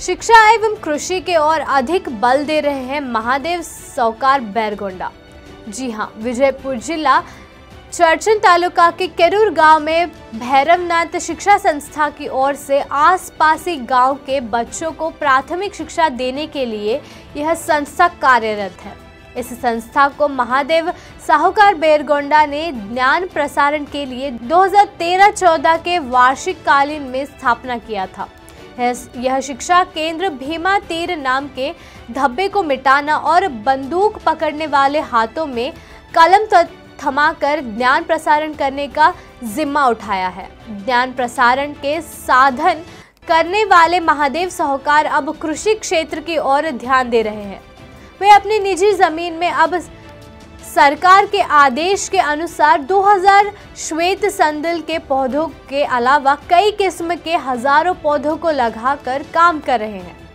शिक्षा एवं कृषि के ओर अधिक बल दे रहे हैं महादेव साहूकार बैरगोंडा। जी हां, विजयपुर जिला चर्चन तालुका के केरूर गांव में भैरवनाथ शिक्षा संस्था की ओर से आसपासी गांव के बच्चों को प्राथमिक शिक्षा देने के लिए यह संस्था कार्यरत है। इस संस्था को महादेव साहूकार बैरगोंडा ने ज्ञान प्रसारण के लिए 2013-14 के वार्षिक कालीन में स्थापना किया था। यह शिक्षा केंद्र भीमा तीर नाम के धब्बे को मिटाना और बंदूक पकड़ने वाले हाथों में कलम थमाकर ज्ञान प्रसारण करने का जिम्मा उठाया है। ज्ञान प्रसारण के साधन करने वाले महादेव साहूकार अब कृषि क्षेत्र की ओर ध्यान दे रहे हैं। वे अपनी निजी जमीन में अब सरकार के आदेश के अनुसार 2000 श्वेत संदल के पौधों के अलावा कई किस्म के हजारों पौधों को लगाकर काम कर रहे हैं।